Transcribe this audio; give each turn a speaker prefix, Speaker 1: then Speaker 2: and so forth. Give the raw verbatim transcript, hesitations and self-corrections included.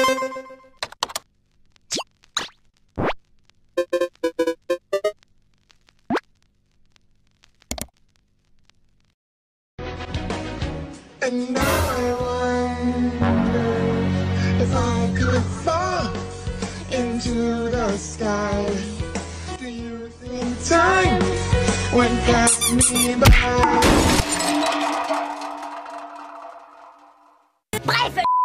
Speaker 1: And now I wonder if I could fall into the sky. Do you think time would pass me by?
Speaker 2: Bref